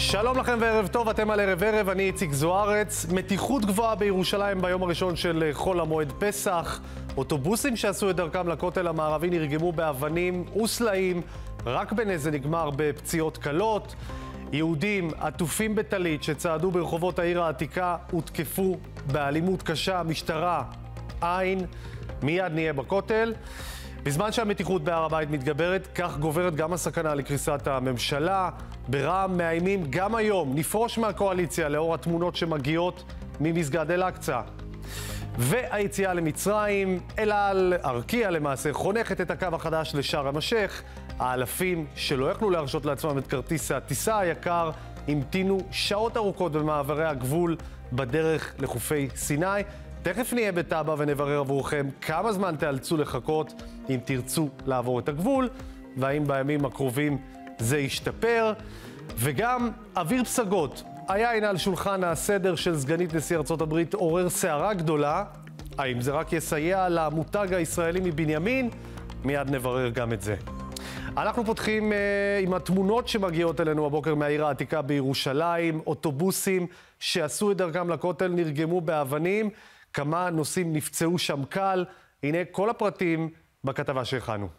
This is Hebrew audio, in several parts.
שלום לכם וערב טוב, אתם על ערב ערב, אני איציק זוארץ. מתיחות גבוהה בירושלים ביום הראשון של חול המועד פסח. אוטובוסים שעשו את דרכם לכותל המערבי נרגמו באבנים וסלעים, רק בנס זה נגמר בפציעות קלות. יהודים עטופים בטלית שצעדו ברחובות העיר העתיקה הותקפו באלימות קשה, משטרה אין. מיד נהיה בכותל. בזמן שהמתיחות בהר הבית מתגברת, כך גוברת גם הסכנה לקריסת הממשלה. ברע"מ מאיימים גם היום נפרוש מהקואליציה לאור התמונות שמגיעות ממסגד אל-אקצא. והיציאה למצרים, אל על ארקיע למעשה חונכת את הקו החדש לשארם א-שייח. האלפים שלא יכלו להרשות לעצמם את כרטיס הטיסה היקר המתינו שעות ארוכות במעברי הגבול בדרך לחופי סיני. תכף נהיה בטאבה ונברר עבורכם כמה זמן תיאלצו לחכות אם תרצו לעבור את הגבול, והאם בימים הקרובים זה ישתפר. וגם אוויר פסגות, היין על שולחן הסדר של סגנית נשיא ארצות הברית עורר סערה גדולה. האם זה רק יסייע למותג הישראלי מבנימין? מיד נברר גם את זה. אנחנו פותחים עם התמונות שמגיעות אלינו הבוקר מהעיר העתיקה בירושלים. אוטובוסים שעשו את דרכם לכותל נרגמו באבנים. כמה נוסעים נפצעו שם קל. הנה כל הפרטים בכתבה שהכנו.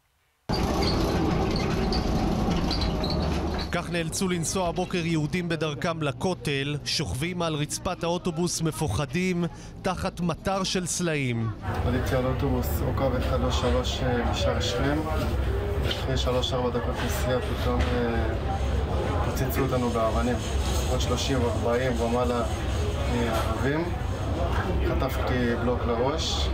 כך נאלצו לנסוע הבוקר יהודים בדרכם לכותל, שוכבים על רצפת האוטובוס מפוחדים תחת מטר של סלעים. עליתי על אוטובוס עוקב 133 משער שכם. לפני 3-4 דקות נסיעה פתאום פוצצו אותנו באבנים. עוד 30-40 ומעלה ערבים. חטפתי בלוק לראש.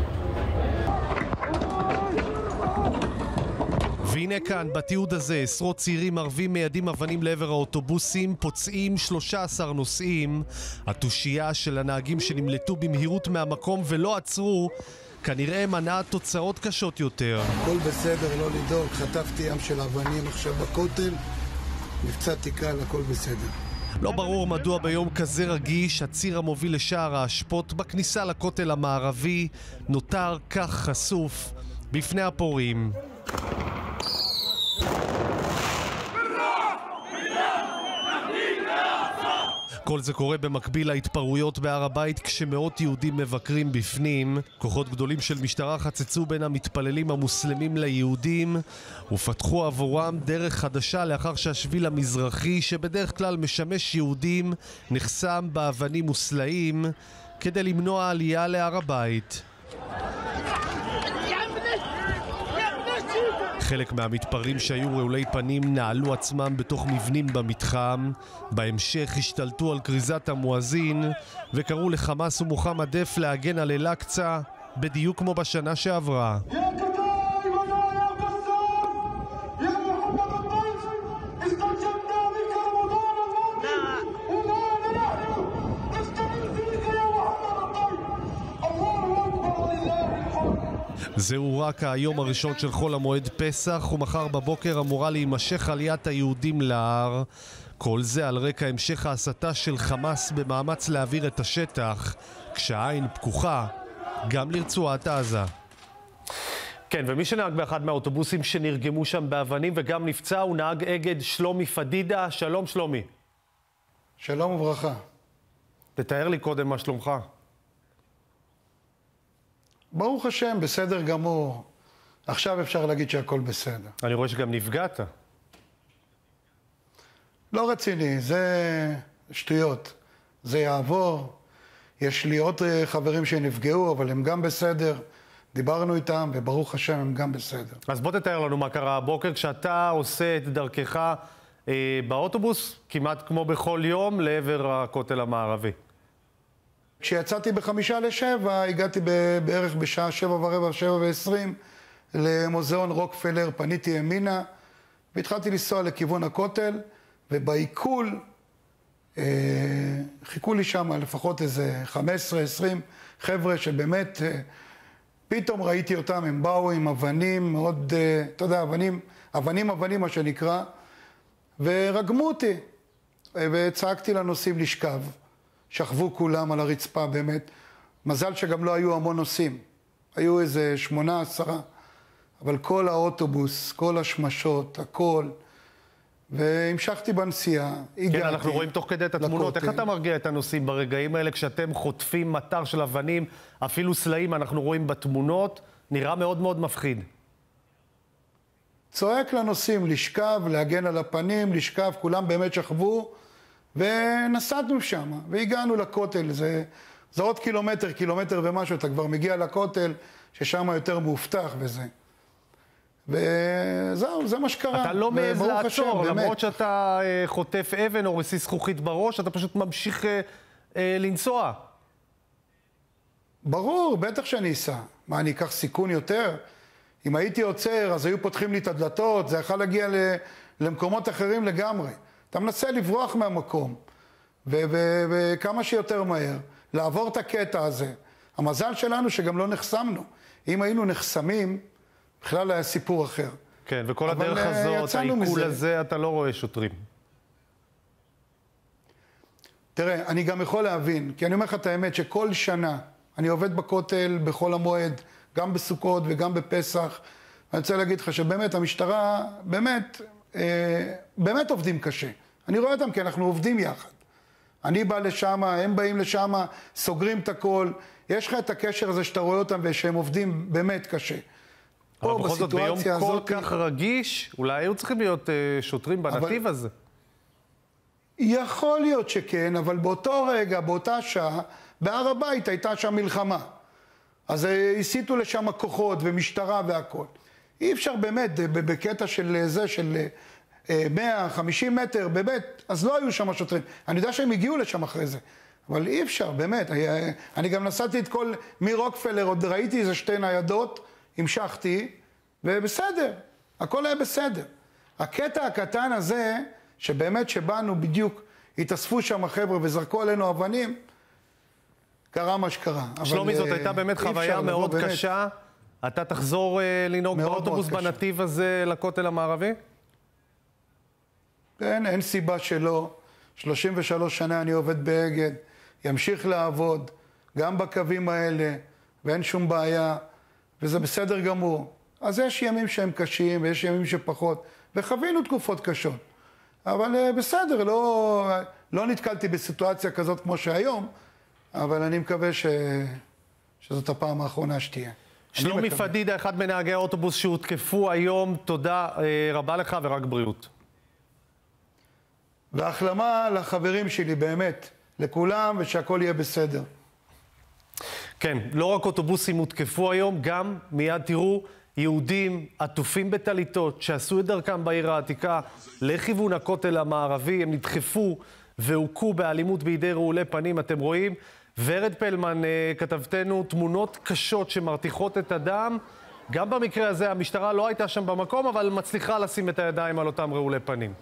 והנה כאן, בתיעוד הזה, עשרות צעירים ערבים מיידים אבנים לעבר האוטובוסים, פוצעים 13 נוסעים. התושייה של הנהגים שנמלטו במהירות מהמקום ולא עצרו, כנראה מנעה תוצאות קשות יותר. הכל בסדר, לא לדאוג, חטפתי ים של אבנים עכשיו בכותל, נפצעתי קל, הכל בסדר. לא ברור מדוע ביום כזה רגיש הציר המוביל לשער האשפות בכניסה לכותל המערבי נותר כך חשוף בפני הפורעים. כל זה קורה במקביל להתפרעויות בהר הבית כשמאות יהודים מבקרים בפנים. כוחות גדולים של משטרה חצצו בין המתפללים המוסלמים ליהודים ופתחו עבורם דרך חדשה לאחר שהשביל המזרחי שבדרך כלל משמש יהודים נחסם באבנים וסלעים כדי למנוע עלייה להר הבית. חלק מהמתפרעים שהיו רעולי פנים נעלו עצמם בתוך מבנים במתחם. בהמשך השתלטו על כריזת המואזין וקראו לחמאס ומוחמד דף להגן על אל-אקצא בדיוק כמו בשנה שעברה. זהו רק היום הראשון של חול המועד פסח, ומחר בבוקר אמורה להימשך עליית היהודים להר. כל זה על רקע המשך ההסתה של חמאס במאמץ להעביר את השטח, כשהעין פקוחה גם לרצועת עזה. כן, ומי שנהג באחד מהאוטובוסים שנרגמו שם באבנים וגם נפצע הוא נהג אגד שלומי פדידה. שלום שלומי. שלום וברכה. תתאר לי קודם מה שלומך. ברוך השם, בסדר גמור. עכשיו אפשר להגיד שהכל בסדר. אני רואה שגם נפגעת. לא רציני, זה שטויות. זה יעבור. יש לי עוד חברים שנפגעו, אבל הם גם בסדר. דיברנו איתם, וברוך השם הם גם בסדר. אז בוא תתאר לנו מה קרה הבוקר כשאתה עושה את דרכך באוטובוס, כמעט כמו בכל יום, לעבר הכותל המערבי. כשיצאתי 6:55, הגעתי בערך בשעה 7:15, 7:20 למוזיאון רוקפלר, פניתי ימינה והתחלתי לנסוע לכיוון הכותל, ובעיכול חיכו לי שם לפחות איזה 15-20 חבר'ה שבאמת פתאום ראיתי אותם, הם באו עם אבנים מאוד, אתה יודע, אבנים מה שנקרא, ורגמו אותי וצעקתי לנוסעים לשכב. שכבו כולם על הרצפה באמת. מזל שגם לא היו המון נוסעים. היו איזה 8-10. אבל כל האוטובוס, כל השמשות, הכל, והמשכתי בנסיעה, הגעתי. כן, אנחנו רואים תוך כדי את התמונות. איך אתה מרגיע את הנוסעים ברגעים האלה כשאתם חוטפים מטר של אבנים, אפילו סלעים, אנחנו רואים בתמונות, נראה מאוד מאוד מפחיד. צועק לנוסעים לשכב, להגן על הפנים, לשכב, כולם באמת שכבו, ונסענו שם, והגענו לכותל. זה עוד קילומטר ומשהו, אתה כבר מגיע לכותל, ששם יותר מאובטח וזה. וזהו, זה מה שקרה. אתה לא מעז לעצור, למרות שאתה חוטף אבן או רסיס זכוכית בראש, אתה פשוט ממשיך לנסוע. ברור, בטח שאני אסע. מה, אני אקח סיכון יותר? אם הייתי עוצר, אז היו פותחים לי את הדלתות, זה יכול להגיע למקומות אחרים לגמרי. אתה מנסה לברוח מהמקום, וכמה שיותר מהר, לעבור את הקטע הזה. המזל שלנו שגם לא נחסמנו. אם היינו נחסמים, בכלל היה סיפור אחר. כן, וכל הדרך הזאת, העיכול הזה, אתה לא רואה שוטרים. תראה, אני גם יכול להבין, כי אני אומר לך את האמת שכל שנה אני עובד בכותל בחול המועד, גם בסוכות וגם בפסח. אני רוצה להגיד לך שבאמת המשטרה, באמת עובדים קשה. אני רואה אותם כי אנחנו עובדים יחד. אני בא לשם, הם באים לשם, סוגרים את הכל. יש לך את הקשר הזה שאתה רואה אותם ושהם עובדים באמת קשה. אבל בכל זאת ביום כל כך רגיש, אולי היו צריכים להיות שוטרים בנתיב הזה. יכול להיות שכן, אבל באותו רגע, באותה שעה, בהר הבית הייתה שם מלחמה. אז הסיטו לשם כוחות ומשטרה והכל. אי אפשר באמת, בקטע של זה, של 150 מטר, באמת, אז לא היו שם שוטרים. אני יודע שהם הגיעו לשם אחרי זה, אבל אי אפשר, באמת. אני גם נסעתי את כל מרוקפלר, עוד ראיתי איזה 2 ניידות, המשכתי, ובסדר, הכל היה בסדר. הקטע הקטן הזה, שבאמת שבאנו בדיוק, התאספו שם החבר'ה וזרקו עלינו אבנים, קרה מה שקרה. שלומי, זאת הייתה באמת חוויה מאוד קשה. אתה תחזור לנהוג באוטובוס בנתיב הזה לכותל המערבי? כן, אין סיבה שלא. 33 שנה אני עובד באגד, ימשיך לעבוד, גם בקווים האלה, ואין שום בעיה, וזה בסדר גמור. אז יש ימים שהם קשים, ויש ימים שפחות, וחווינו תקופות קשות. אבל בסדר, לא נתקלתי בסיטואציה כזאת כמו שהיום, אבל אני מקווה שזאת הפעם האחרונה שתהיה. שלומי פדידה, אחד מנהגי האוטובוס שהותקפו היום, תודה רבה לך ורק בריאות. והחלמה לחברים שלי, באמת, לכולם, ושהכל יהיה בסדר. כן, לא רק אוטובוסים הותקפו היום, גם מיד תראו יהודים עטופים בטליתות שעשו את דרכם בעיר העתיקה לכיוון הכותל המערבי, הם נדחפו והוכו באלימות בידי רעולי פנים, אתם רואים. ורד פלמן, כתבתנו, תמונות קשות שמרתיחות את הדם. גם במקרה הזה המשטרה לא הייתה שם במקום, אבל מצליחה לשים את הידיים על אותם רעולי פנים.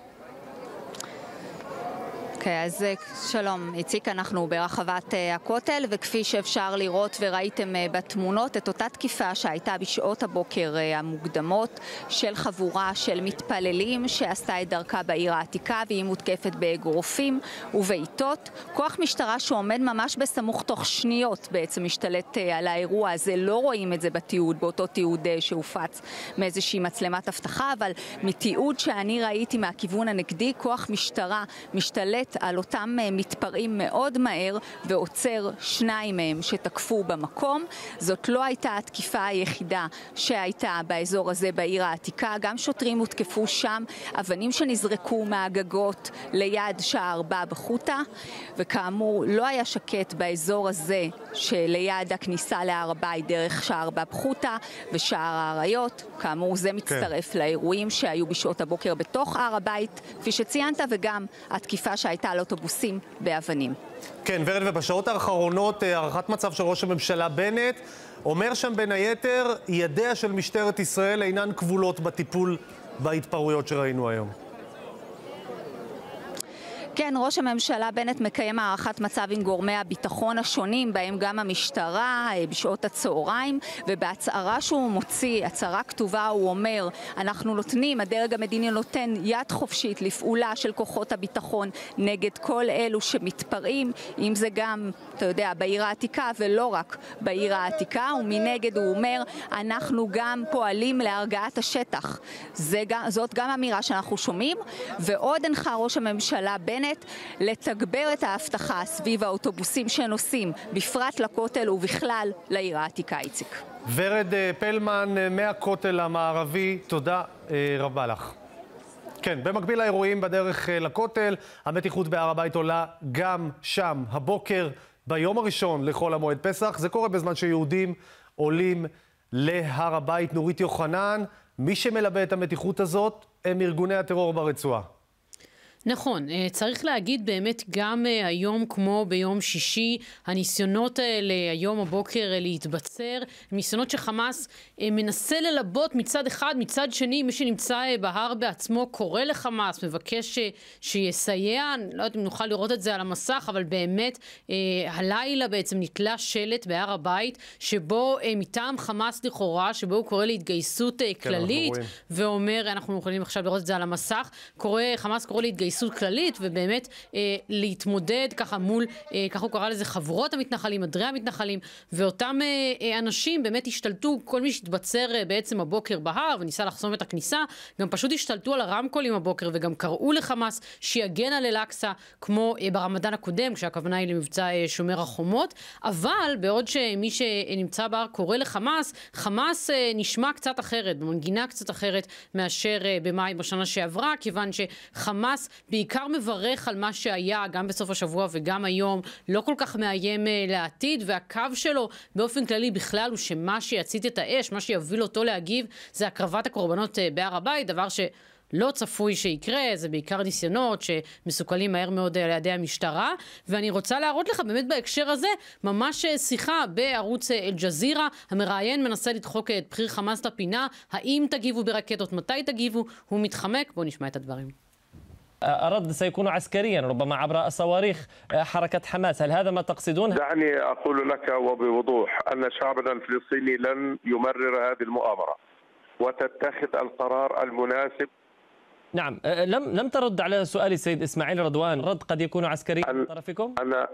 אוקיי, אז שלום, איציק, אנחנו ברחבת הכותל, וכפי שאפשר לראות וראיתם בתמונות, את אותה תקיפה שהייתה בשעות הבוקר המוקדמות של חבורה של מתפללים שעשתה את דרכה בעיר העתיקה, והיא מותקפת באגרופים ובעיטות. כוח משטרה שעומד ממש בסמוך תוך שניות בעצם משתלט על האירוע הזה, לא רואים את זה בתיעוד, באותו תיעוד שהופץ מאיזושהי מצלמת אבטחה, אבל מתיעוד שאני ראיתי מהכיוון הנגדי, כוח משטרה משתלט על אותם מתפרעים מאוד מהר ועוצר 2 מהם שתקפו במקום. זאת לא הייתה התקיפה היחידה שהייתה באזור הזה בעיר העתיקה, גם שוטרים הותקפו שם, אבנים שנזרקו מהגגות ליד שער בבא חוטה, וכאמור לא היה שקט באזור הזה שליד הכניסה להר הבית דרך שער בבא חוטה ושער האריות. כאמור זה מצטרף לאירועים שהיו בשעות הבוקר בתוך הר הבית, כפי שציינת, וגם התקיפה שהייתה על אוטובוסים באבנים. כן, ורד, ובשעות האחרונות הערכת מצב של ראש הממשלה בנט אומר שם בין היתר, ידיה של משטרת ישראל אינן כבולות בטיפול בהתפרעויות שראינו היום. כן, כן, ראש הממשלה בנט מקיים הערכת מצב עם גורמי הביטחון השונים, בהם גם המשטרה, בשעות הצהריים, ובהצהרה שהוא מוציא, הצהרה כתובה, הוא אומר, אנחנו נותנים, הדרג המדיני נותן יד חופשית לפעולה של כוחות הביטחון נגד כל אלו שמתפרעים, אם זה גם, אתה יודע, בעיר העתיקה ולא רק בעיר העתיקה, ומנגד הוא אומר, אנחנו גם פועלים להרגעת השטח. זאת גם אמירה שאנחנו שומעים, ועוד הנחה ראש הממשלה בנט לתגבר את ההבטחה סביב האוטובוסים שנוסעים, בפרט לכותל ובכלל לעיר העתיקה. איציק. ורד פלמן מהכותל המערבי, תודה רבה לך. כן, במקביל לאירועים בדרך לכותל, המתיחות בהר הבית עולה גם שם הבוקר ביום הראשון לחול המועד פסח. זה קורה בזמן שיהודים עולים להר הבית. נורית יוחנן, מי שמלווה את המתיחות הזאת הם ארגוני הטרור ברצועה. נכון, צריך להגיד באמת גם היום כמו ביום שישי, הניסיונות האלה היום הבוקר להתבצר, ניסיונות שחמאס מנסה ללבות מצד אחד, מצד שני מי שנמצא בהר בעצמו קורא לחמאס, מבקש שיסייע, לא יודעת אם נוכל לראות את זה על המסך, אבל באמת הלילה בעצם נתלה שלט בהר הבית, שבו מטעם חמאס לכאורה, שבו הוא קורא להתגייסות כללית, ואומר, אנחנו יכולים עכשיו לראות את זה על המסך, חמאס קורא להתגייסות כללית, ובאמת להתמודד ככה מול, ככה הוא קרא לזה חבורות המתנחלים, עדרי המתנחלים, ואותם אנשים באמת השתלטו, כל מי שהתבצר בעצם הבוקר בהר וניסה לחסום את הכניסה, גם פשוט השתלטו על הרמקולים הבוקר, וגם קראו לחמאס שיגן על אל-אקצה, כמו ברמדאן הקודם, כשהכוונה היא למבצע שומר החומות, אבל בעוד שמי שנמצא בהר קורא לחמאס, חמאס נשמע קצת אחרת, במנגינה קצת אחרת מאשר במאי בשנה שעברה, כיוון שחמאס בעיקר מברך על מה שהיה גם בסוף השבוע וגם היום, לא כל כך מאיים לעתיד, והקו שלו באופן כללי בכלל הוא שמה שיצית את האש, מה שיוביל אותו להגיב, זה הקרבת הקורבנות בהר הבית, דבר שלא צפוי שיקרה, זה בעיקר ניסיונות שמסוכלים מהר מאוד על ידי המשטרה, ואני רוצה להראות לך באמת בהקשר הזה, ממש שיחה בערוץ אל-ג'זירה, המראיין מנסה לדחוק את בכיר חמאס לפינה, האם תגיבו ברקטות, מתי תגיבו, הוא מתחמק, בואו נשמע את הדברים. الرد سيكون عسكريا ربما عبر صواريخ حركة حماس، هل هذا ما تقصدون؟ دعني أقول لك وبوضوح أن شعبنا الفلسطيني لن يمرر هذه المؤامرة وتتخذ القرار المناسب. نعم، لم ترد على سؤال السيد إسماعيل رضوان، رد قد يكون عسكريا من طرفكم؟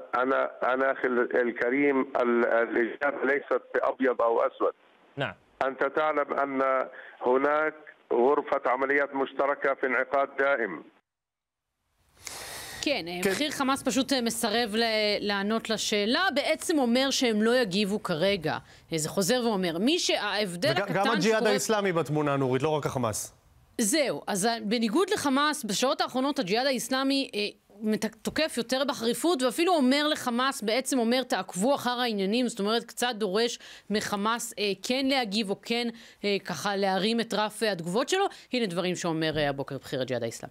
أنا أخي الكريم، الإجابة ليست بأبيض أو أسود. نعم. أنت تعلم أن هناك غرفة عمليات مشتركة في انعقاد دائم. כן, בכיר חמאס פשוט מסרב לענות לשאלה, בעצם אומר שהם לא יגיבו כרגע. זה חוזר ואומר, ההבדל הקטן גם הג'יהאד האסלאמי בתמונה, נורית, לא רק החמאס. זהו, אז בניגוד לחמאס, בשעות האחרונות הג'יהאד האסלאמי תוקף יותר בחריפות, ואפילו אומר לחמאס, בעצם אומר, תעקבו אחר העניינים, זאת אומרת, קצת דורש מחמאס כן להגיב, או כן ככה להרים את רף התגובות שלו. הנה דברים שאומר הבוקר בכיר הג'יהאד האסלאמי.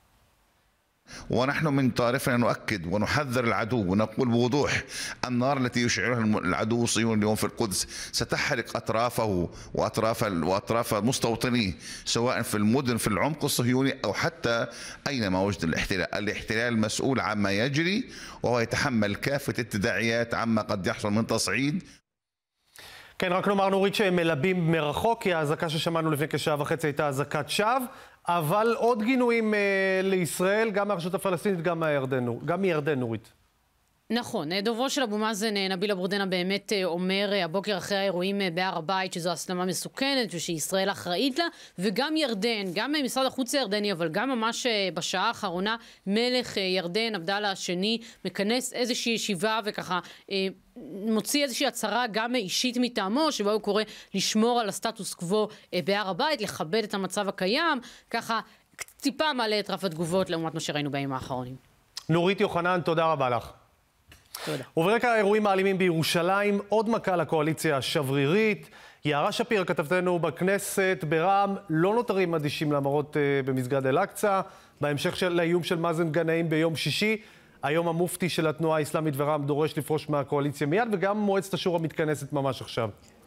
ونحن من طرفنا نؤكد ونحذر العدو ونقول بوضوح النار التي يشعلها العدو الصهيوني اليوم في القدس ستحرق أطرافه وأطراف مستوطنيه سواء في المدن في العمق الصهيوني أو حتى أينما وجد الاحتلال مسؤول عما يجري وهو يتحمل كافة التداعيات عما قد يحصل من تصعيد. כן, רק נאמר נורית שהם מלבים מרחוק, כי ההזקה ששמענו לפני כשעה וחצי הייתה הזקת שווא, אבל עוד גינויים לישראל, גם מהרשות הפלסטינית, גם מירדן, נורית. נכון, דוברו של אבו מאזן, נביל אבורדנה, באמת אומר הבוקר אחרי האירועים בהר הבית שזו הסלמה מסוכנת ושישראל אחראית לה, וגם ירדן, גם משרד החוץ הירדני, אבל גם ממש בשעה האחרונה מלך ירדן, עבדאללה השני, מכנס איזושהי ישיבה וככה מוציא איזושהי הצהרה גם אישית מטעמו, שבה הוא קורא לשמור על הסטטוס קוו בהר הבית, לכבד את המצב הקיים, ככה טיפה מעלה את רף התגובות לעומת מה שראינו בימים האחרונים. נורית יוחנן, תודה רבה לך. תודה. וברקע האירועים האלימים בירושלים, עוד מכה לקואליציה השברירית. יערה שפיר, כתבתנו בכנסת, ברע"מ לא נותרים אדישים למראות במסגד אל-אקצה. בהמשך לאיום של מאזן גנאים ביום שישי, היום המופתי של התנועה האסלאמית ורע"מ דורש לפרוש מהקואליציה מיד, וגם מועצת השורא מתכנסת ממש עכשיו.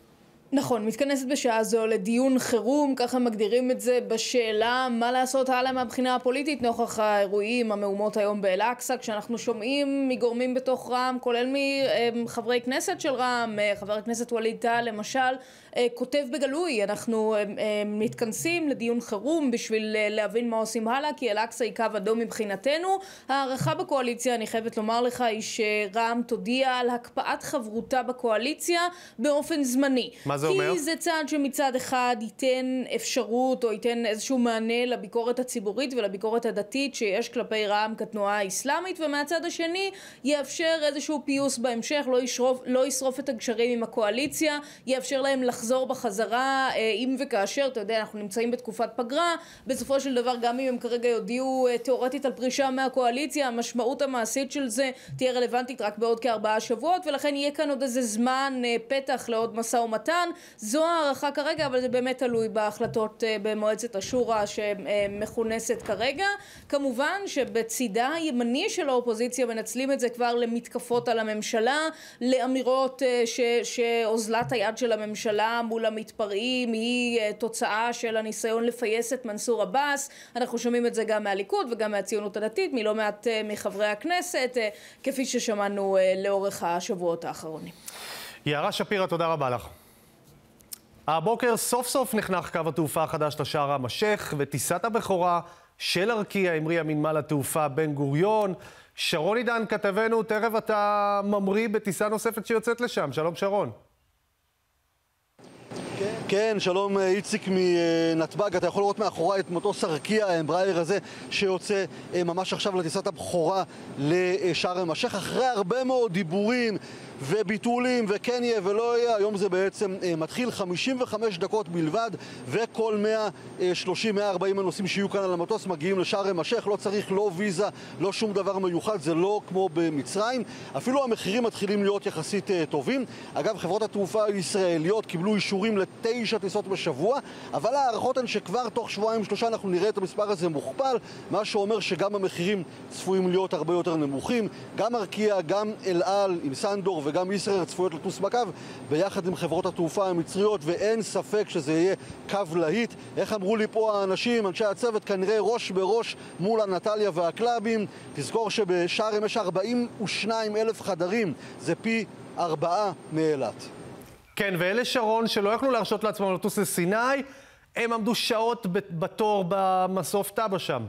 נכון, מתכנסת בשעה זו לדיון חירום, ככה מגדירים את זה, בשאלה מה לעשות הלאה מהבחינה הפוליטית נוכח האירועים, המהומות היום באל-אקצא, כשאנחנו שומעים מגורמים בתוך רע"מ, כולל מחברי כנסת של רע"מ, חבר הכנסת ווליד טאהא למשל, כותב בגלוי, אנחנו מתכנסים לדיון חירום בשביל להבין מה עושים הלאה, כי אל-אקצא היא קו אדום מבחינתנו. הערכה בקואליציה, אני חייבת לומר לך, היא שרע"מ תודיע על הקפאת חברותה בקואליציה באופן זמני. מה זה אומר? כי זה צעד שמצד אחד ייתן אפשרות או ייתן איזשהו מענה לביקורת הציבורית ולביקורת הדתית שיש כלפי רע"מ כתנועה האסלאמית, ומהצד השני יאפשר איזשהו פיוס בהמשך, לא ישרוף את הגשרים עם הקואליציה, יאפשר להם לחזור בחזרה, אם וכאשר, אתה יודע, אנחנו נמצאים בתקופת פגרה, בסופו של דבר גם אם הם כרגע יודיעו תיאורטית על פרישה מהקואליציה, המשמעות המעשית של זה תהיה רלוונטית רק בעוד כ4 שבועות, ולכן יהיה כאן עוד איזה זמן פתח לעוד משא ומתן. זו הערכה כרגע, אבל זה באמת תלוי בהחלטות במועצת השורא שמכונסת כרגע. כמובן שבצידה הימני של האופוזיציה מנצלים את זה כבר למתקפות על הממשלה, לאמירות שאוזלת היד של הממשלה מול המתפרעים היא תוצאה של הניסיון לפייס את מנסור עבאס. אנחנו שומעים את זה גם מהליכוד וגם מהציונות הדתית, מלא מעט מחברי הכנסת, כפי ששמענו לאורך השבועות האחרונים. יערה שפירא, תודה רבה לך. הבוקר סוף סוף נחנך קו התעופה החדש לשארם א-שייח, וטיסת הבכורה של ארקיע המריאה מנמל התעופה בן גוריון. שרון עידן כתבנו, תכף אתה ממריא בטיסה נוספת שיוצאת לשם. שלום שרון. כן, שלום איציק מנתב"ג. אתה יכול לראות מאחורי את מטוס ארקיע, האמברייר הזה, שיוצא ממש עכשיו לטיסת הבכורה לשארם א-שייח. אחרי הרבה מאוד דיבורים וביטולים וכן יהיה ולא יהיה, היום זה בעצם מתחיל 55 דקות בלבד, וכל 130-140 הנוסעים שיהיו כאן על המטוס מגיעים לשארם א-שייח. לא צריך לא ויזה, לא שום דבר מיוחד, זה לא כמו במצרים. אפילו המחירים מתחילים להיות יחסית טובים. אגב, חברות התעופה הישראליות קיבלו אישורים ל9 טיסות בשבוע, אבל הערכות הן שכבר תוך 2-3 אנחנו נראה את המספר הזה מוכפל, מה שאומר שגם המחירים צפויים להיות הרבה יותר נמוכים. גם ארקיע, גם אל על עם סנדור וגם ישראייר צפויות לטוס בקו ביחד עם חברות התעופה המצריות, ואין ספק שזה יהיה קו להיט. איך אמרו לי פה האנשים, אנשי הצוות, כנראה ראש בראש מול הנטליה והקלאבים. תזכור שבשארם יש 42,000 חדרים, זה פי 4 מאילת. כן, ואלה שרון שלא יכלו להרשות לעצמם לטוס לסיני, הם עמדו שעות בתור במסוף טאבה שם.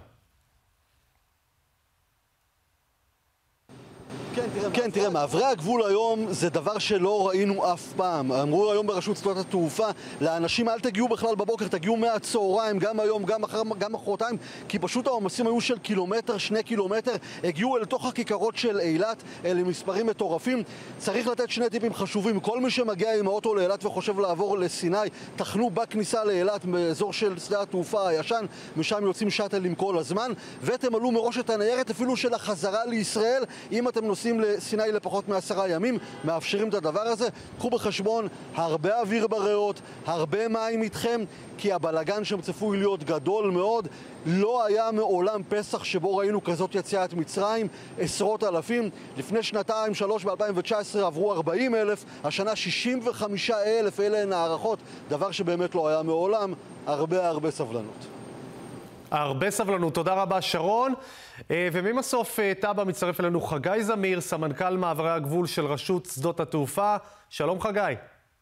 כן, תראה, מעברי הגבול היום זה דבר שלא ראינו אף פעם. אמרו היום ברשות שדות התעופה לאנשים, אל תגיעו בכלל בבוקר, תגיעו מהצהריים, גם היום, גם מחרתיים, כי פשוט העומסים היו של 1-2 קילומטר, הגיעו אל תוך הכיכרות של אילת, אלה מספרים מטורפים. צריך לתת 2 טיפים חשובים. כל מי שמגיע עם האוטו לאילת וחושב לעבור לסיני, תחנו בכניסה לאילת באזור של שדה התעופה הישן, משם יוצאים שאטלים כל הזמן, ותמלאו מראש את הניירת אפילו של החזרה לישראל. אם אתם נוסעים לסיני לפחות מ10 ימים, מאפשרים את הדבר הזה. קחו בחשבון, הרבה אוויר בריאות, הרבה מים איתכם, כי הבלגן שם צפוי להיות גדול מאוד. לא היה מעולם פסח שבו ראינו כזאת יציאת מצרים, עשרות אלפים. לפני 2-3 ב-2019 עברו 40,000, השנה 65,000, אלה הן הערכות, דבר שבאמת לא היה מעולם. הרבה סבלנות. הרבה סבלנות, תודה רבה שרון. וממסוף טאבה מצטרף אלינו חגי זמיר, סמנכ"ל מעברי הגבול של רשות שדות התעופה. שלום חגי.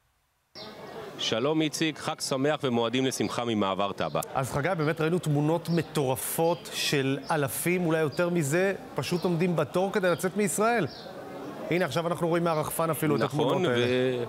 שלום איציק, חג שמח ומועדים לשמחה ממעבר טאבה. אז חגי, באמת ראינו תמונות מטורפות של אלפים, אולי יותר מזה, פשוט עומדים בתור כדי לצאת מישראל. הנה, עכשיו אנחנו רואים מהרחפן אפילו את התמונות האלה.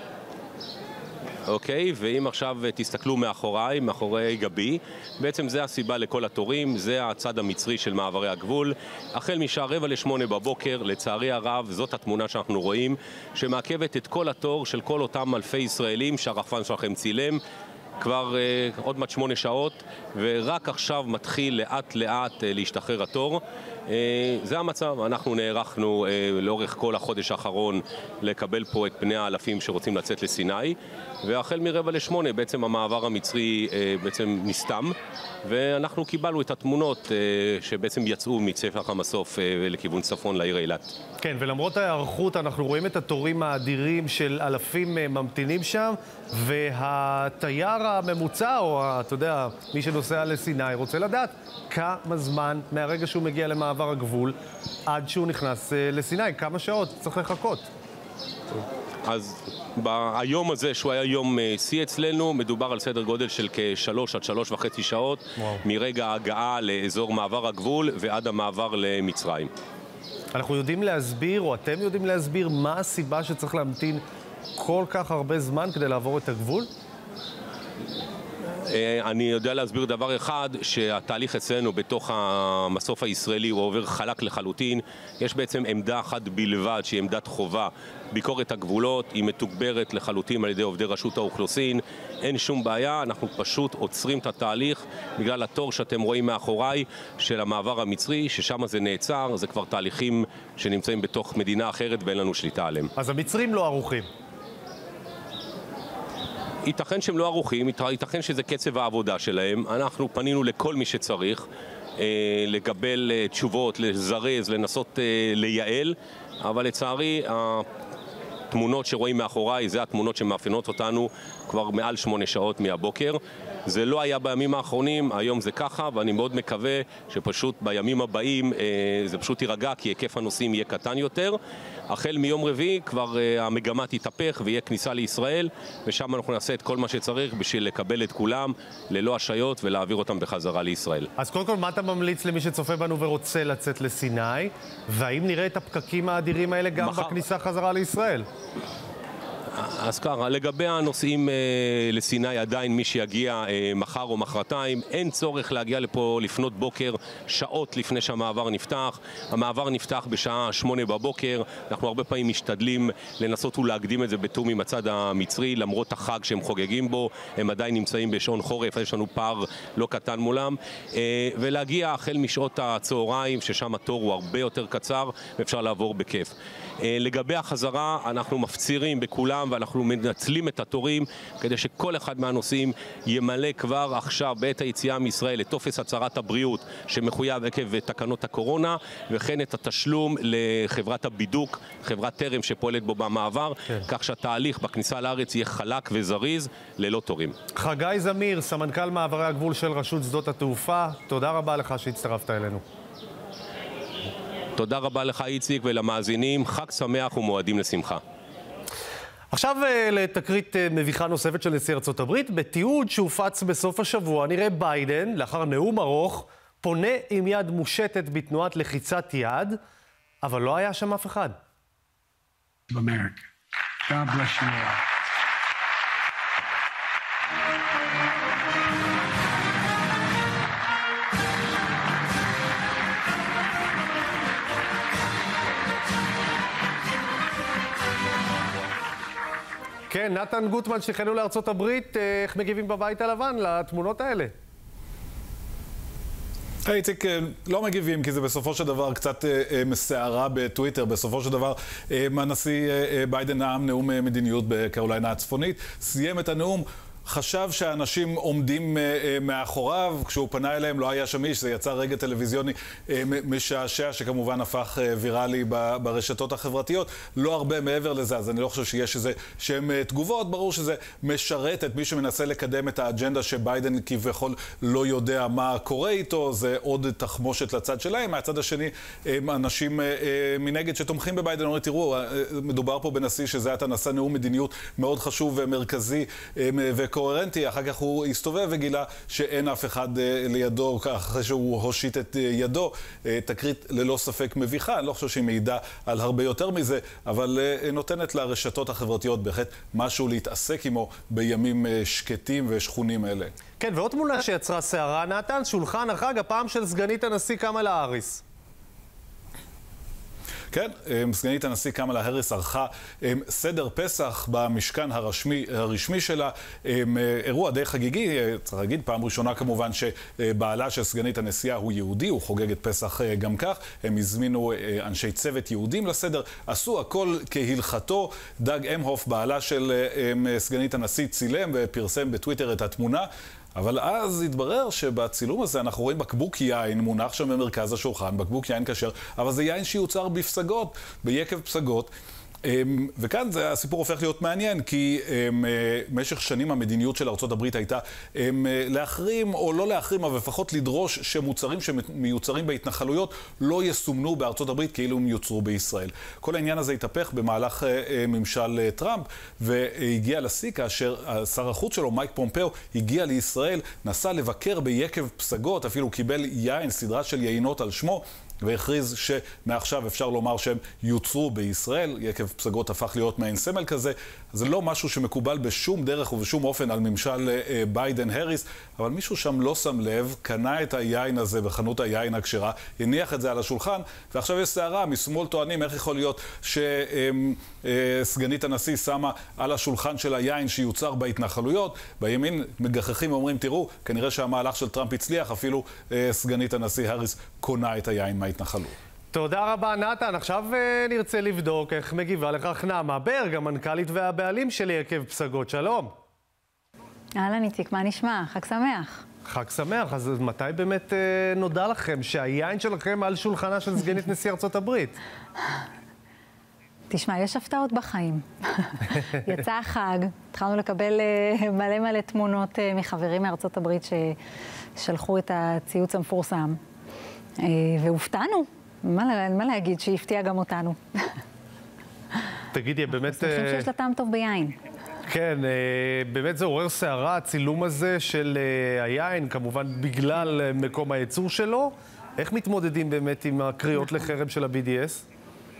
אוקיי, ואם עכשיו תסתכלו מאחורי גבי, בעצם זה הסיבה לכל התורים, זה הצד המצרי של מעברי הגבול. החל משעה 7:45 בבוקר, לצערי הרב, זאת התמונה שאנחנו רואים, שמעכבת את כל התור של כל אותם אלפי ישראלים שהרחפן שלכם צילם. כבר עוד מעט 8 שעות, ורק עכשיו מתחיל לאט לאט להשתחרר התור. זה המצב. אנחנו נערכנו לאורך כל החודש האחרון לקבל פה את פני האלפים שרוצים לצאת לסיני, והחל מ7:45 בעצם המעבר המצרי בעצם נסתם, ואנחנו קיבלנו את התמונות שבעצם יצאו מצפח המסוף לכיוון צפון לעיר אילת. כן, ולמרות ההיערכות אנחנו רואים את התורים האדירים של אלפים ממתינים שם, והתייר הממוצע, או אתה יודע, מי שנוסע לסיני, רוצה לדעת כמה זמן מהרגע שהוא מגיע למעבר הגבול עד שהוא נכנס לסיני, כמה שעות צריך לחכות. אז היום הזה, שהוא היה יום שיא אצלנו, מדובר על סדר גודל של כ3 עד 3.5 שעות, מרגע ההגעה לאזור מעבר הגבול ועד המעבר למצרים. אנחנו יודעים להסביר, או אתם יודעים להסביר, מה הסיבה שצריך להמתין כל כך הרבה זמן כדי לעבור את הגבול? אני יודע להסביר דבר אחד, שהתהליך אצלנו בתוך המסוף הישראלי הוא עובר חלק לחלוטין. יש בעצם עמדה אחת בלבד שהיא עמדת חובה, ביקורת הגבולות, היא מתוגברת לחלוטין על ידי עובדי רשות האוכלוסין. אין שום בעיה, אנחנו פשוט עוצרים את התהליך בגלל התור שאתם רואים מאחוריי של המעבר המצרי, ששם זה נעצר, זה כבר תהליכים שנמצאים בתוך מדינה אחרת ואין לנו שליטה עליהם. אז המצרים לא ערוכים. ייתכן שהם לא ערוכים, ייתכן שזה קצב העבודה שלהם. אנחנו פנינו לכל מי שצריך לקבל תשובות, לזרז, לנסות לייעל, אבל לצערי התמונות שרואים מאחוריי זה התמונות שמאפיינות אותנו כבר מעל 8 שעות מהבוקר. זה לא היה בימים האחרונים, היום זה ככה, ואני מאוד מקווה שפשוט בימים הבאים זה פשוט יירגע, כי היקף הנוסעים יהיה קטן יותר. החל מיום רביעי כבר המגמה תתהפך ויהיה כניסה לישראל, ושם אנחנו נעשה את כל מה שצריך בשביל לקבל את כולם ללא השיות ולהעביר אותם בחזרה לישראל. אז קודם כל, מה אתה ממליץ למי שצופה בנו ורוצה לצאת לסיני? והאם נראה את הפקקים האדירים האלה גם בכניסה חזרה לישראל? אז ככה, לגבי הנוסעים לסיני, עדיין מי שיגיע מחר או מחרתיים, אין צורך להגיע לפה לפנות בוקר, שעות לפני שהמעבר נפתח. המעבר נפתח בשעה 8 בבוקר, אנחנו הרבה פעמים משתדלים לנסות ולהקדים את זה בתאום עם הצד המצרי, למרות החג שהם חוגגים בו, הם עדיין נמצאים בשעון חורף, יש לנו פער לא קטן מולם, ולהגיע החל משעות הצהריים, ששם התור הוא הרבה יותר קצר, ואפשר לעבור בכיף. לגבי החזרה, אנחנו מפצירים בכולם ואנחנו מנצלים את התורים כדי שכל אחד מהנוסעים ימלא כבר עכשיו בעת היציאה מישראל את טופס הצהרת הבריאות שמחויב עקב תקנות הקורונה, וכן את התשלום לחברת הבידוק, חברת טרם שפועלת בו במעבר, כך שהתהליך בכניסה לארץ יהיה חלק וזריז ללא תורים. חגי זמיר, סמנכ"ל מעברי הגבול של רשות שדות התעופה, תודה רבה לך שהצטרפת אלינו. תודה רבה לך איציק ולמאזינים, חג שמח ומועדים לשמחה. עכשיו לתקרית מביכה נוספת של נשיא ארצות הברית. בתיעוד שהופץ בסוף השבוע נראה ביידן, לאחר נאום ארוך, פונה עם יד מושטת בתנועת לחיצת יד, אבל לא היה שם אף אחד. America. God bless you all. כן, נתן גוטמן, שליחנו לארצות הברית, איך מגיבים בבית הלבן לתמונות האלה? איציק, לא מגיבים, כי זה בסופו של דבר קצת מסערה בטוויטר. בסופו של דבר, הנשיא ביידן נאם נאום מדיניות בקרוליינה הצפונית, סיים את הנאום, חשב שהאנשים עומדים מאחוריו, כשהוא פנה אליהם לא היה שם איש, זה יצר רגע טלוויזיוני משעשע שכמובן הפך ויראלי ברשתות החברתיות, לא הרבה מעבר לזה, אז אני לא חושב שיש איזה שהם תגובות, ברור שזה משרת את מי שמנסה לקדם את האג'נדה שביידן כביכול לא יודע מה קורה איתו, זה עוד תחמושת לצד שלהם. מהצד השני, אנשים מנגד שתומכים בביידן אומרים, תראו, מדובר פה בנשיא שזה אתה נשא נאום מדיניות מאוד חשוב ומרכזי קוהרנטי, אחר כך הוא הסתובב וגילה שאין אף אחד לידו, אחרי שהוא הושיט את ידו. תקרית ללא ספק מביכה, אני לא חושב שהיא מעידה על הרבה יותר מזה, אבל נותנת לרשתות החברתיות בהחלט משהו להתעסק עמו בימים שקטים ושכונים אלה. כן, ועוד תמונה שיצרה סערה, נתן, שולחן החג, הפעם של סגנית הנשיא קמאלה האריס. כן, סגנית הנשיא קמלה האריס ערכה סדר פסח במשכן הרשמי שלה. אירוע די חגיגי, צריך להגיד, פעם ראשונה כמובן שבעלה של סגנית הנשיאה הוא יהודי, הוא חוגג את פסח גם כך. הם הזמינו אנשי צוות יהודים לסדר, עשו הכל כהלכתו. דג אמהוף, בעלה של סגנית הנשיא, צילם ופרסם בטוויטר את התמונה. אבל אז התברר שבצילום הזה אנחנו רואים בקבוק יין מונח שם במרכז השולחן, בקבוק יין כשר, אבל זה יין שיוצר בפסגות, ביקב פסגות. וכאן הסיפור הופך להיות מעניין, כי במשך שנים המדיניות של ארצות הברית הייתה להחרים או לא להחרים, אבל לפחות לדרוש שמוצרים שמיוצרים בהתנחלויות לא יסומנו בארצות הברית כאילו הם יוצרו בישראל. כל העניין הזה התהפך במהלך ממשל טראמפ, והגיע לשיא כאשר שר החוץ שלו, מייק פומפאו, הגיע לישראל, נסע לבקר ביקב פסגות, אפילו קיבל יין, סדרה של יינות על שמו, והכריז שמעכשיו אפשר לומר שהם יוצרו בישראל. יקב פסגות הפך להיות מעין סמל כזה. זה לא משהו שמקובל בשום דרך ובשום אופן על ממשל ביידן האריס, אבל מישהו שם לא שם לב, קנה את היין הזה בחנות היין הכשרה, הניח את זה על השולחן, ועכשיו יש סערה, משמאל טוענים איך יכול להיות שסגנית הנשיא שמה על השולחן של היין שיוצר בהתנחלויות. בימין מגחכים ואומרים, תראו, כנראה שהמהלך של טראמפ הצליח, אפילו סגנית הנשיא האריס קונה את היין מההתנחלות. תודה רבה, נתן. עכשיו נרצה לבדוק איך מגיבה לכך נעמה ברג, המנכ"לית והבעלים של יקב פסגות. שלום. אהלן איציק, מה נשמע? חג שמח. חג שמח. אז מתי באמת נודע לכם שהיין שלכם על שולחנה של סגנית נשיא ארצות הברית? תשמע, יש הפתעות בחיים. יצא החג, התחלנו לקבל מלא תמונות מחברים מארצות הברית ששלחו את הציוץ המפורסם. והופתענו. מה להגיד שהפתיע גם אותנו. תגידי, באמת... שמחים שיש לה טעם טוב ביין. כן, באמת זה עורר סערה, הצילום הזה של היין, כמובן בגלל מקום הייצור שלו. איך מתמודדים באמת עם הקריאות לחרם של ה-BDS?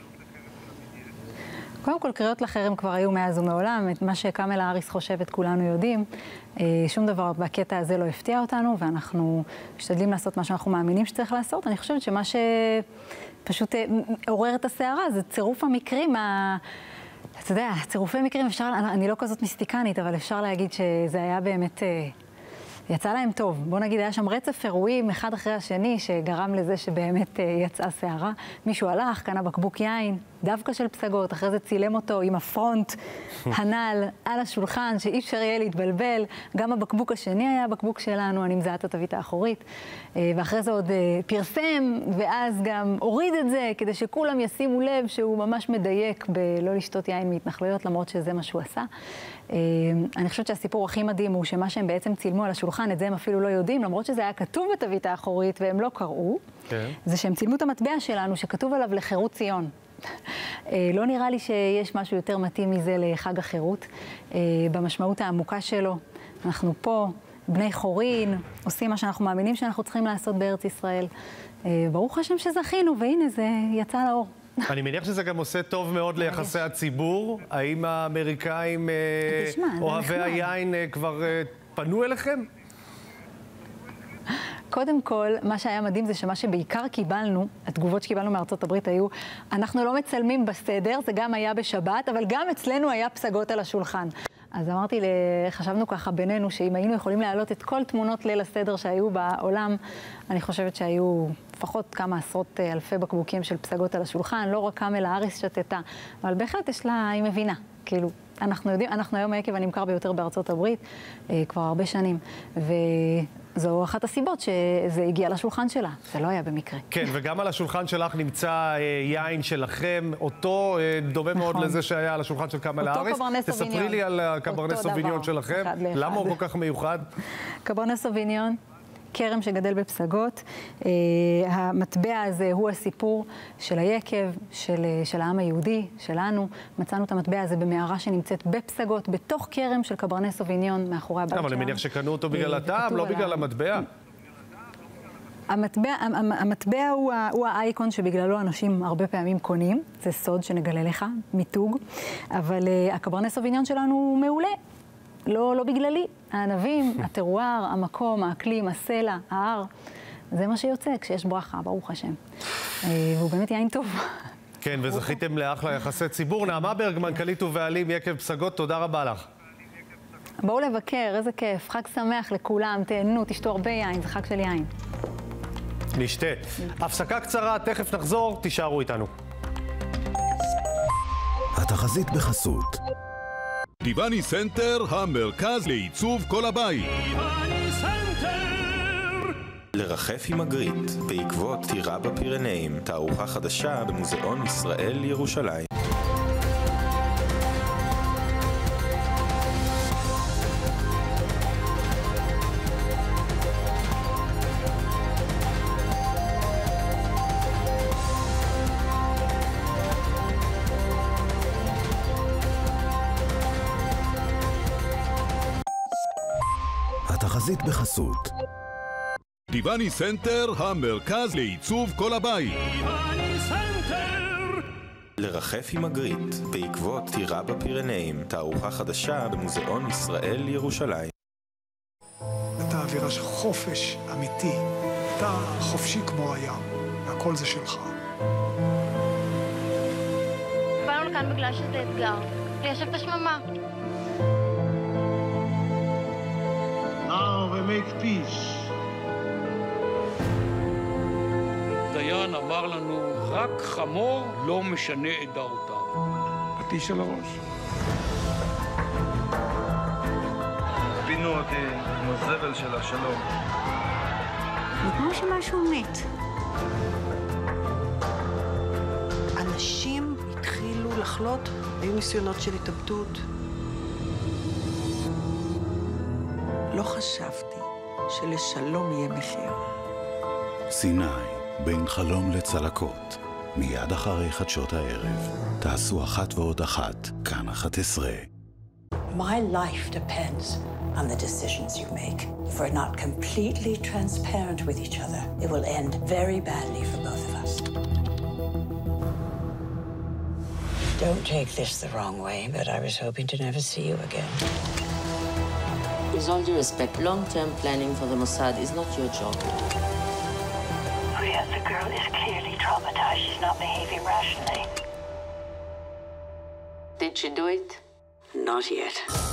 קודם כל, קריאות לחרם כבר היו מאז ומעולם. את מה שקמלה האריס חושבת כולנו יודעים. שום דבר בקטע הזה לא הפתיע אותנו, ואנחנו משתדלים לעשות מה שאנחנו מאמינים שצריך לעשות. אני חושבת שמה שפשוט עורר את הסערה זה צירוף המקרים, אתה יודע, צירופי מקרים, אני לא כזאת מיסטיקנית, אבל אפשר להגיד שזה היה באמת... יצא להם טוב. בוא נגיד, היה שם רצף אירועים אחד אחרי השני שגרם לזה שבאמת יצאה סערה. מישהו הלך, קנה בקבוק יין, דווקא של פסגות, אחרי זה צילם אותו עם הפרונט הנעל על השולחן, שאי אפשר יהיה להתבלבל. גם הבקבוק השני היה הבקבוק שלנו, אני מזהה את התווית האחורית. ואחרי זה עוד פרסם, ואז גם הוריד את זה, כדי שכולם ישימו לב שהוא ממש מדייק בלא לשתות יין מהתנחלויות, למרות שזה מה שהוא עשה. אני חושבת שהסיפור הכי מדהים הוא שמה שהם בעצם צילמו על השולחן, את זה הם אפילו לא יודעים, למרות שזה היה כתוב בתווית האחורית והם לא קראו, זה שהם צילמו את המטבע שלנו שכתוב עליו לחירות ציון. לא נראה לי שיש משהו יותר מתאים מזה לחג החירות, במשמעות העמוקה שלו. אנחנו פה, בני חורין, עושים מה שאנחנו מאמינים שאנחנו צריכים לעשות בארץ ישראל. ברוך השם שזכינו, והנה זה יצא לאור. אני מניח שזה גם עושה טוב מאוד ליחסי הציבור. האם האמריקאים אוהבי היין כבר פנו אליכם? קודם כל, מה שהיה מדהים זה שמה שבעיקר קיבלנו, התגובות שקיבלנו מארצות הברית היו, אנחנו לא מצלמים בסדר, זה גם היה בשבת, אבל גם אצלנו היה פסגות על השולחן. אז אמרתי, חשבנו ככה בינינו, שאם היינו יכולים להעלות את כל תמונות ליל הסדר שהיו בעולם, אני חושבת שהיו לפחות כמה עשרות אלפי בקבוקים של פסגות על השולחן, לא רק קמלה האריס שתתה, אבל בהחלט יש לה, היא מבינה, כאילו, אנחנו יודעים, אנחנו היום היקב הנמכר ביותר בארצות הברית, כבר הרבה שנים, וזו אחת הסיבות שזה הגיע לשולחן שלה, זה לא היה במקרה. כן, וגם על השולחן שלך נמצא יין שלכם, אותו דומה מאוד לזה שהיה על השולחן של קמלה האריס. תספרי לי על הקברנה סוביניון שלכם, למה הוא כל כך מיוחד? קברנה סוביניון, כרם שגדל בפסגות. המטבע הזה הוא הסיפור של היקב, של העם היהודי, שלנו. מצאנו את המטבע הזה במערה שנמצאת בפסגות, בתוך כרם של קברנה סוביניון, מאחורי הבית שלנו. אבל אני מניח שקנו אותו בגלל הטעם, לא בגלל המטבע. המטבע הוא האייקון שבגללו אנשים הרבה פעמים קונים. זה סוד שנגלה לך, מיתוג. אבל הקברנה סוביניון שלנו הוא מעולה. לא בגללי. הענבים, הטרואר, המקום, האקלים, הסלע, ההר, זה מה שיוצא כשיש ברכה, ברוך השם. והוא באמת יין טוב. כן, וזכיתם לאחלה יחסי ציבור. נעמה ברג, מנכ"לית ובעלים יקב פסגות, תודה רבה לך. בואו לבקר, איזה כיף. חג שמח לכולם, תהנו, תשתו הרבה יין, זה חג של יין. נשתה. הפסקה קצרה, תכף נחזור, תישארו איתנו. התחזית בחסות דיווני סנטר, המרכז לעיצוב כל הבית. דיווני סנטר! לרחף עם הגריט, בעקבות טירה בפירנאים, תערוכה חדשה במוזיאון ישראל ירושלים. התחזית בחסות דיווני סנטר, המרכז לעיצוב כל הבית. דיווני סנטר! לרחף עם הגריט, בעקבות טירה בפירנאים, תערוכה חדשה במוזיאון ישראל ירושלים. אתה אווירה של חופש אמיתי, אתה חופשי כמו הים, והכל זה שלך. באנו לכאן בגלל שזה אתגר, ליישב את השממה. Now we make peace. דיין אמר לנו, רק חמור לא משנה את דעותיו. פטיש על הראש. פינו אותי עם הזבל של השלום. כמו שמשהו מת. אנשים התחילו לחלות, היו ניסיונות של התאבדות. לא חשבתי שלשלום יהיה מחיר. סיני, בין חלום לצלקות. מיד אחרי חדשות הערב. תעשו 1 ועוד 1, כאן 11. My life depends on the decisions you make. If we're not completely transparent with each other, it will end very badly for both of us. Don't take this the wrong way, but I was hoping to never see you again. With all due respect, long-term planning for the Mossad is not your job. Riyadh, the girl is clearly traumatized. She's not behaving rationally. Did she do it? Not yet.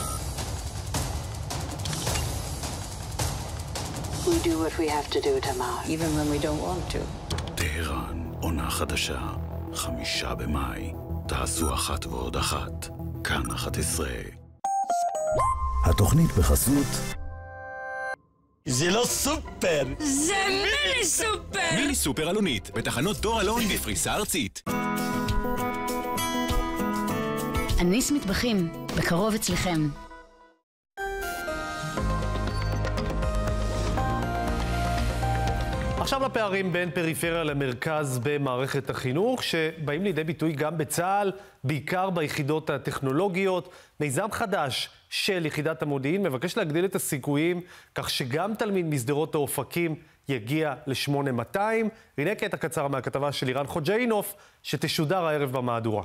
We do what we have to do, Tamar, even when we don't want to. טהרן, עונה חדשה, 5 במאי. תעשו 1 ועוד 1, כאן 11. התוכנית בחסות זה לא סופר, זה מיני סופר! מיני סופר אלונית, בתחנות דור אלון בפריסה ארצית. אניס מטבחים, בקרוב אצלכם. עכשיו לפערים בין פריפריה למרכז במערכת החינוך, שבאים לידי ביטוי גם בצה"ל, בעיקר ביחידות הטכנולוגיות. מיזם חדש של יחידת המודיעין מבקש להגדיל את הסיכויים, כך שגם תלמיד משדרות האופקים יגיע ל-8200. הנה קטע קצר מהכתבה של אירן חוג'אינוף, שתשודר הערב במהדורה.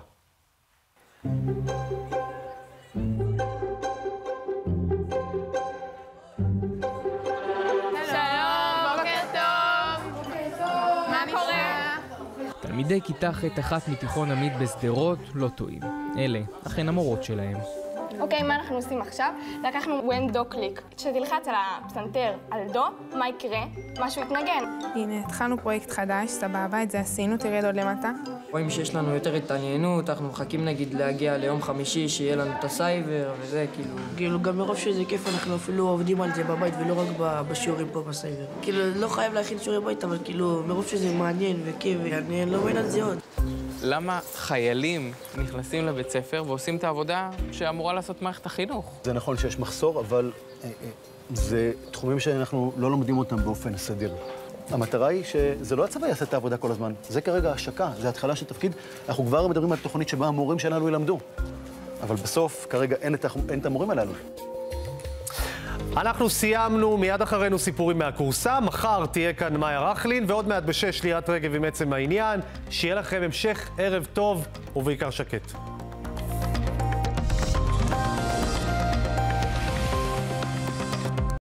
תלמידי כיתה ח'1 מתיכון עמית בשדרות לא טועים. אלה, אכן המורות שלהם. אוקיי, מה אנחנו עושים עכשיו? לקחנו when do click. כשתלחץ על הפסנתר על דו, מה יקרה? משהו יתנגן. הנה, התחלנו פרויקט חדש, סבבה, את זה עשינו, תרד עוד למטה. רואים שיש לנו יותר התעניינות, אנחנו מחכים נגיד להגיע ליום חמישי, שיהיה לנו את הסייבר וזה, כאילו גם מרוב שזה כיף, אנחנו אפילו עובדים על זה בבית ולא רק בשיעורים פה בסייבר. כאילו, לא חייב להכין שיעורי בית, אבל כאילו, מרוב שזה מעניין וכיף, אני לא מבין על זה עוד. למה חיילים נכנסים לבית ספר ועושים את העבודה שאמורה לעשות מערכת החינוך? זה נכון שיש מחסור, אבל זה תחומים שאנחנו לא לומדים אותם באופן סדיר. המטרה היא שזה לא הצבא יעשה את העבודה כל הזמן. זה כרגע השקה, זה התחלה של תפקיד. אנחנו כבר מדברים על תוכנית שבה המורים שלנו ילמדו. אבל בסוף, כרגע אין את המורים הללו. אנחנו סיימנו, מיד אחרינו סיפורים מהקורסה. מחר תהיה כאן מאיה רכלין, ועוד מעט ב-6 ליאת רגב עם עצם העניין. שיהיה לכם המשך ערב טוב ובעיקר שקט.